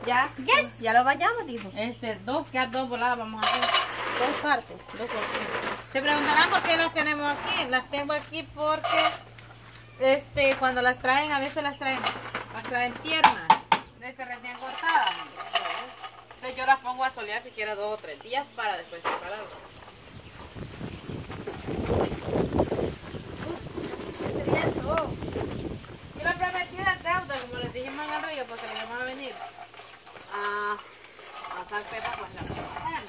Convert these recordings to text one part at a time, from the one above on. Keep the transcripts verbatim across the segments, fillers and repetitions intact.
Ya, yes. Ya lo vayamos, dijo. Este, dos, que dos voladas vamos a hacer. Dos partes. Dos partes. Se preguntarán por qué las tenemos aquí. Las tengo aquí porque este, cuando las traen, a veces las traen, las traen tiernas, desde recién cortadas. Entonces yo las pongo a solear siquiera dos o tres días para después prepararlas. Y la prometida es deuda, como les dijimos en el río, porque les vamos a venir a, a usar pepa con la pepa.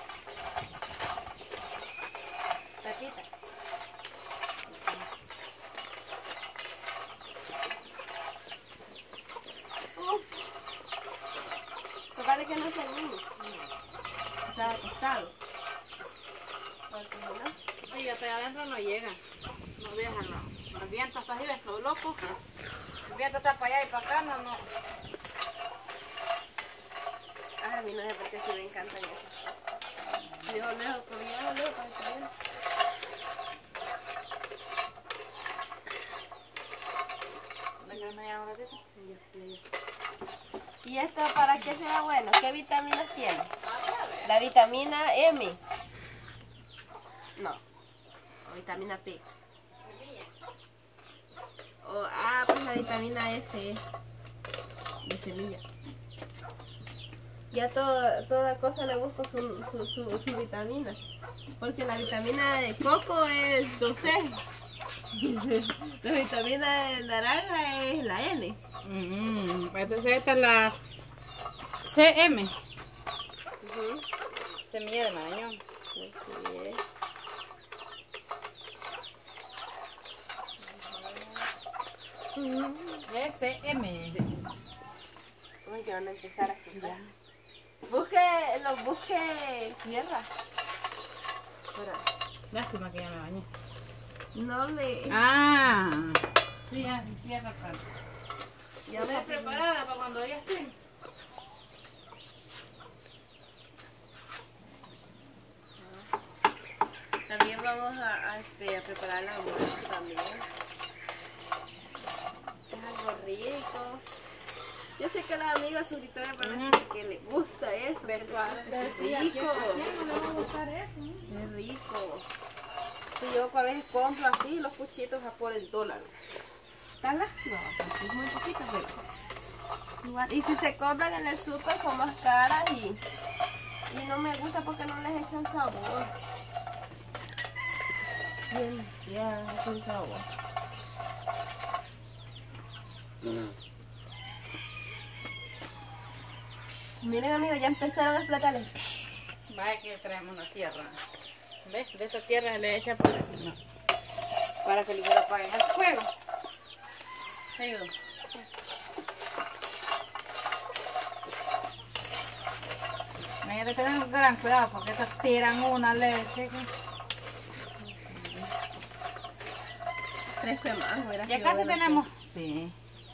Pepita. Uf. Parece que no se anime. Está acostado. Oye, hasta allá adentro no llegan. No dejan, no. El viento está así, ves, todo loco. El viento está para allá y para acá, no, no. Ay, a mí no sé por qué sí me encantan eso. Dijo lejos, comía lejos para comer. ¿Y esto para qué será bueno? ¿Qué vitaminas tiene? La vitamina M. No. O vitamina P. O, ah, pues la vitamina S. De semilla. Ya todo, toda cosa le busco su, su, su, su vitamina. Porque la vitamina de coco es doce. La vitamina de naranja es la N. Mm, entonces esta es la C M. Uh-huh. Semilla de marañón. Así es. Uh-huh. Es C M. Uy, ya van a empezar a jugar. Busque, los busque tierra. Espera. Lástima que ya me bañé. No le... Ah, sí, ya, tierra para. Ya ¿Estás me preparada para cuando ella esté? También vamos a, a, este, a preparar el almuerzo también. Es algo rico. Yo sé que a los amigos suscriptores van a decir que les gusta eso. Que les gusta. Es rico. ¿A quién no le va a gustar eso? Es rico. Sí, yo a veces compro así los puchitos a por el dólar. ¿Están las? No, es muy poquito, pero igual. Y si se compran en el súper son más caras y, y no me gusta porque no les echan sabor. Bien, ya, sin sabor. Miren amigos, ya empezaron a explotarles. Vaya que traemos la tierra. ¿Ves? De esta tierra le echa para, no, para que le apague el fuego. ¿Te ayudo? Hay que tener gran cuidado porque estas tiran una leche. Fresco de mango, era Ya que casi bueno, tenemos. Sí.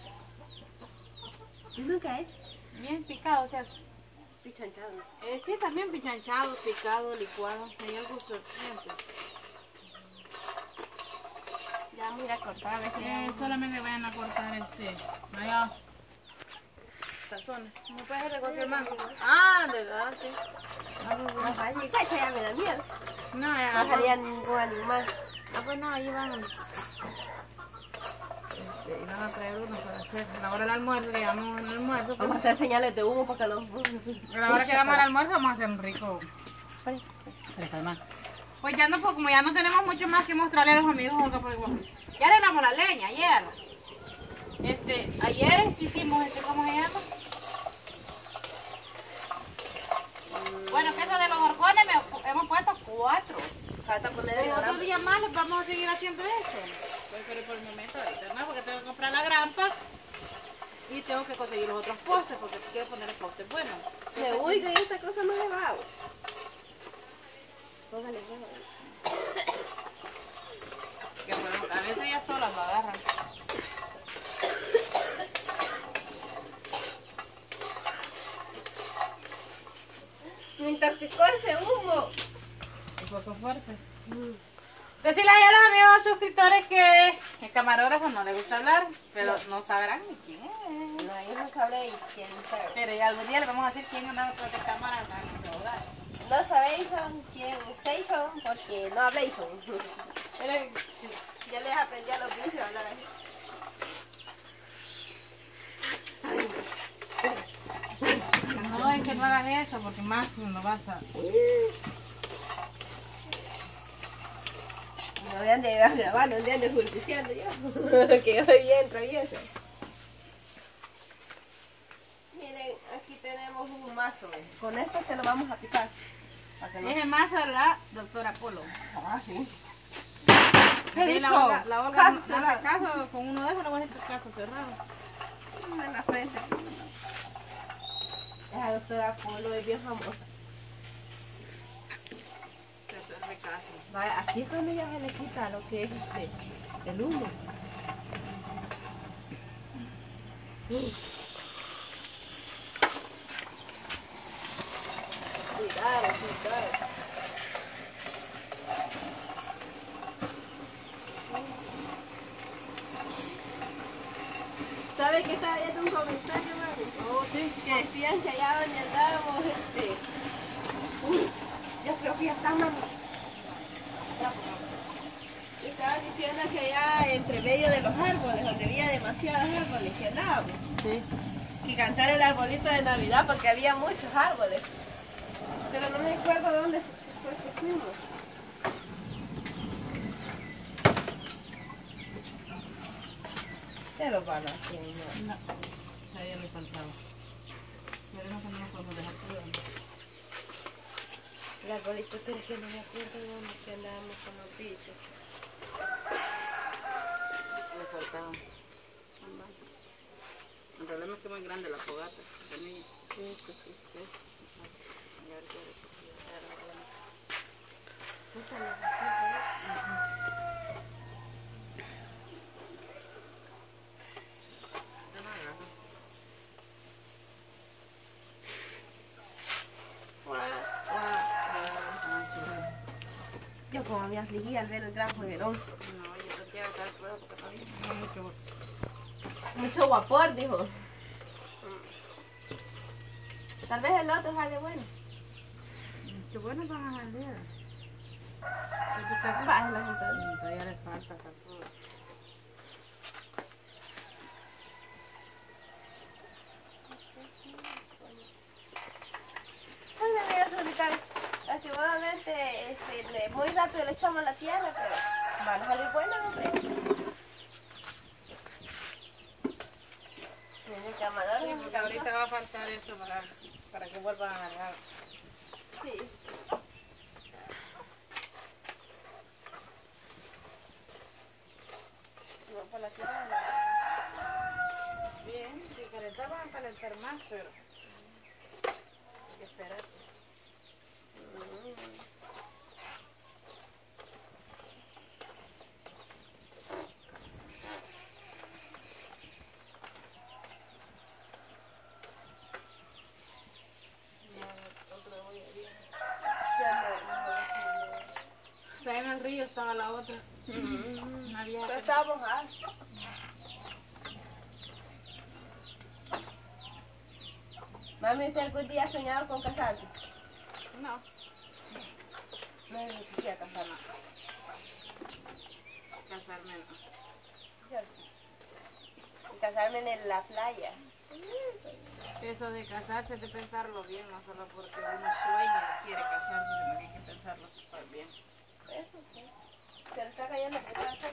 ¿Y nunca es? Bien picado, ¿sí? Pichanchado. Eh, sí, también pichanchado, picado, licuado. Hay algo suficiente. Ya vamos a ir a cortar a ver si Eh, solamente vayan a cortar este. Vaya. Sazones. No puede ser de cualquier mango. Ah, de verdad, sí. no vaya, cacha, ya me da miedo. No, No ya. dejaría ningún animal. Ah, pues no, ahí van. Este, y van a traer uno para hacer. A la hora del almuerzo, digamos, en el almuerzo. Pues, Vamos a hacer señales de humo para que los... a la hora que vamos al almuerzo, vamos a hacer un rico. Pues ya no, pues como ya no tenemos mucho más que mostrarle a los amigos, Olga, porque, bueno, ya arreglamos la leña ayer. Este, ayer hicimos este, ¿cómo se llama? Bueno, que eso de los horcones me, hemos puesto cuatro. Falta poner el El otro grampo. día más les vamos a seguir haciendo eso. Pues, pero por el momento ahorita no, porque tengo que comprar la grampa y tengo que conseguir los otros postes porque quiero poner el poste bueno. Me uy, que esta cosa no le va. Póngale, póngale. Que bueno, a veces ellas solas lo agarran. Me intoxicó ese humo. Un poco fuerte. Mm. Decirles a los amigos suscriptores que el camarógrafo no le gusta hablar, pero no sabrán ni quién es. No, ellos no saben. sabréis quién sabe. Pero ya algún día le vamos a decir quién anda detrás de cámara para nuestro hogar. No sabéis son quién ustedes son porque no habléis son. Pero sí. Ya les aprendí a los bichos a hablar así. No es que no hagas eso porque más no vas a... No me ande grabando, no me ande jurticiando yo. Que yo soy bien travieso. Miren, aquí tenemos un mazo. Con esto se lo vamos a picar. Para que no- Es el mazo de la doctora Polo. Ah, sí. Y ¿Qué he la dicho? Olga, la Olga Caso no cerrado. hace caso, con uno de esos le voy a decir caso cerrado. En la frente. La doctora Polo es bien famosa. Que hacerle caso. Vaya, aquí es donde ya se le quita lo que es este, el humo. Cuidado, cuidado. ¿Sabe que estaba viendo un comentario, mami? Oh, sí. Que decían que allá donde andábamos, este... Uy, yo creo que ya está, mami. Ya, por favor. Estaban diciendo que allá entre medio de los árboles, donde había demasiados árboles, que andábamos. Sí. Y cantar el arbolito de Navidad porque había muchos árboles. Pero no me acuerdo dónde fue que fuimos. Se lo van a hacer, ¿no? No, a ella le faltaba. Veremos que no nos podemos dejar cuidando. El arbolito, pero es que no me acuerdo dónde que andábamos con los bichos. Le faltaba. El problema es que es muy grande la fogata. Tenía- Sí, sí, sí, sí. Ya ahorita le puse a dar la buena. Muchas gracias. Ya no agarro. Yo como me afligí al ver el gran juguerón. No, yo te quiero estar fuera porque no hay no hay mucho. Mucho vapor, dijo. Tal vez el otro sale bueno. Qué bueno van a salir. Bájala, entonces. Todavía le falta calculo. Ay, me voy a solicitar. Lastimosamente, este, le- muy rápido le echamos la tierra, pero van a salir buenas, hombre. Tiene camarones. Sí, porque ahorita va a faltar eso para, para que vuelvan a agarrar. Sí. No, por la tierra no. Bien, si calentar van a calentar más, pero hay que esperar. Está en el río, estaba la otra. No había. Pero estaba mojada. Mami, ¿usted algún día ha soñado con casarse? No, No me quisiera casar. casarme no. Yo sí. Y casarme en la playa. Eso de casarse es de pensarlo bien, no solo porque uno sueña y quiere casarse, sino que hay que pensarlo súper bien. Eso sí. Se le está cayendo el pedazo.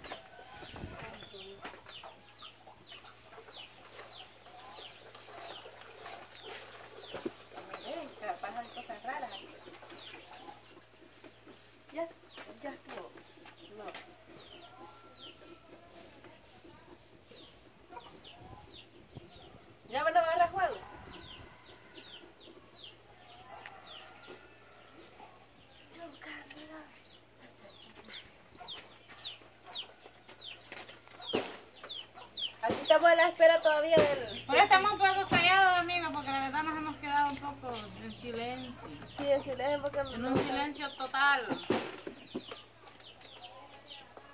Miren, que pasan cosas raras aquí. Ya, ya estuvo. No. ¿Ya van a agarrar juego? Aquí estamos a la espera todavía del... Pero estamos un poco callados, amigos, porque la verdad nos hemos quedado un poco en silencio. Sí, en silencio porque... En un silencio total.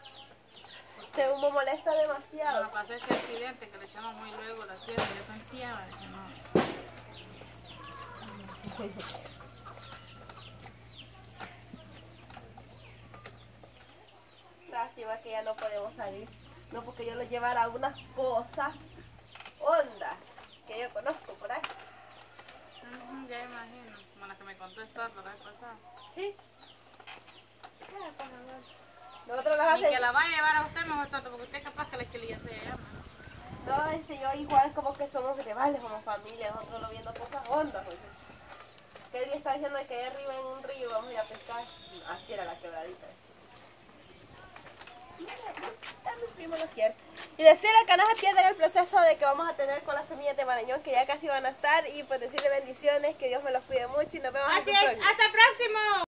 Este humo molesta demasiado. Cuando pasó este accidente que le echamos muy luego la tierra, ya tanteaba. sabe que no. Lástima que ya no podemos salir. No porque yo lo llevara a unas cosas hondas que yo conozco por ahí. Uh-huh, ya imagino, como la que me contó Estor la vez pasada. Sí. Nosotros las Ni que hacemos. la vaya a llevar a usted mejor tanto, porque usted es capaz que la chililla se llama. No, este, yo igual como que somos rivales, como familia, nosotros lo viendo cosas hondas. Pues. Que él está diciendo que allá arriba en un río vamos a ir a pescar. Así era la quebradita. Ya mi primo lo quiere. Y decirle que no se pierdan el proceso de que vamos a tener con las semillas de marañón, que ya casi van a estar. Y pues decirle bendiciones, que Dios me los cuide mucho y nos vemos Así en el es, próximo. hasta el próximo.